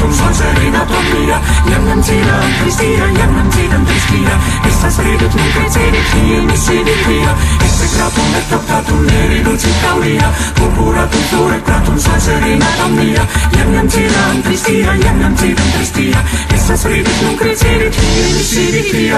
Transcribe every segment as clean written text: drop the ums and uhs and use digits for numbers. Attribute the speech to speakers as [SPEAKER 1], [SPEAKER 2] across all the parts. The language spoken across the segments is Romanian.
[SPEAKER 1] un sol serenat mia. Jam nam cilam tristia, jam nam cilam tristia. Estas redut nun crecere, kie mi sedicria. Execratum et optatum neri dulci caulia. Purpuratum florectatum sol serenat mia. Jam nam cilam tristia, jam nam cilam tristia. Estas redut nun crecere, kie mi sedicria.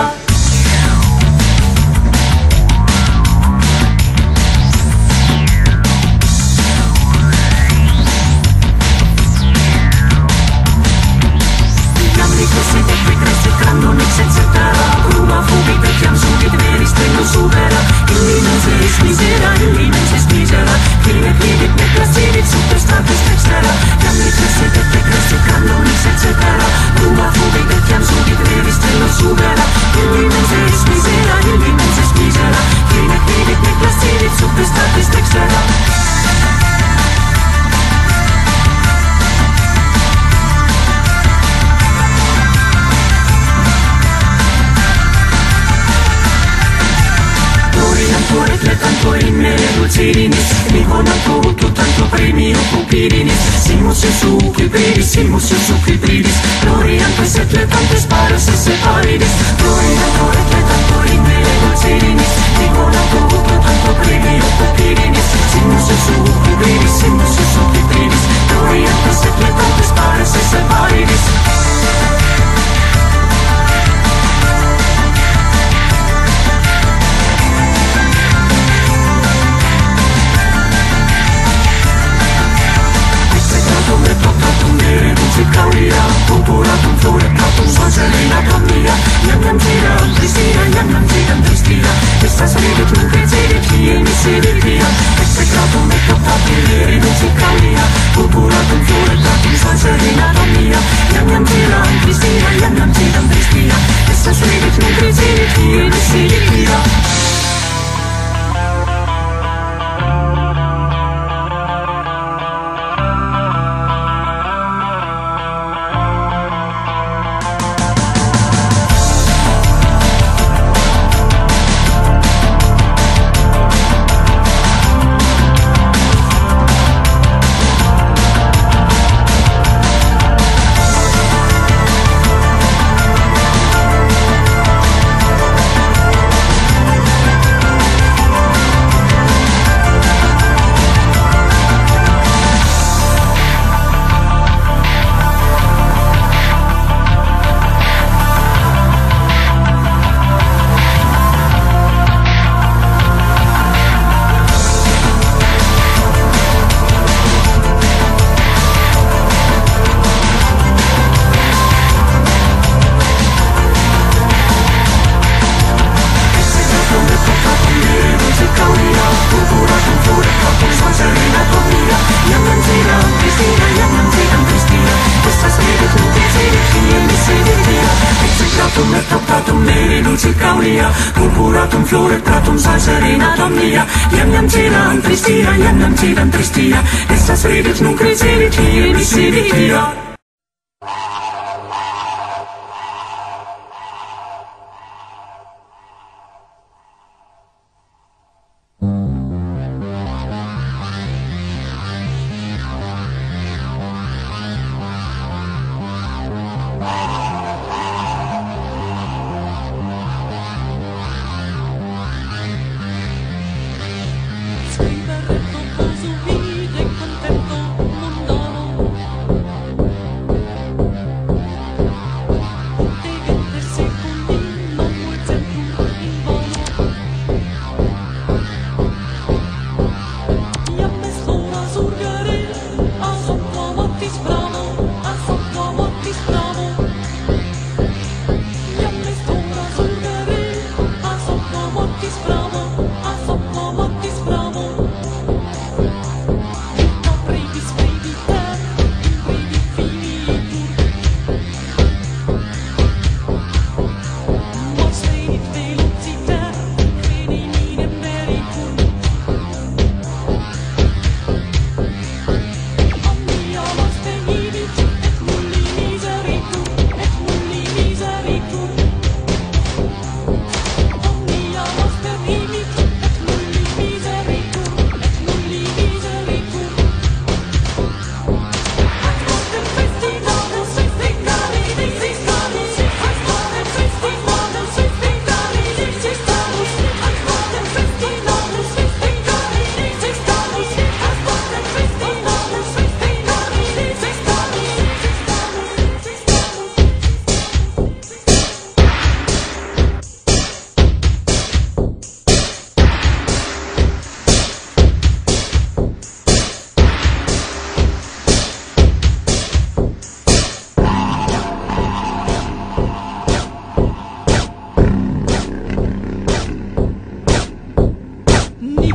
[SPEAKER 1] Simus su cupidis, gloriantes et letantes pares esse paridis, glorianto et letanto in mele dulcirinis, digonanto ut tanto premio cupidis, simus su cupidis, gloriantes et letantes pares esse paridis. Purpuratum florectatum sol serenatum mia. Jam nam cilam tristia, jam nam cilam tristia. Estas redut nun crecere, kie mi sedicria. Execratum et optatum neri dulci caulia. Purpuratum florectatum sol serenatum mia. Jam nam cilam tristia, jam nam cilam tristia. Estas redut nun crecere, kie mi sedicria. Purpuratum florectatum sol serenatum mia. Jam nam cilam tristia, jam nam cilam tristia. Estas redut nun crecere, kie mi sedicria.
[SPEAKER 2] Scrivere tutto su vita in contento mundano.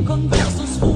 [SPEAKER 2] con versos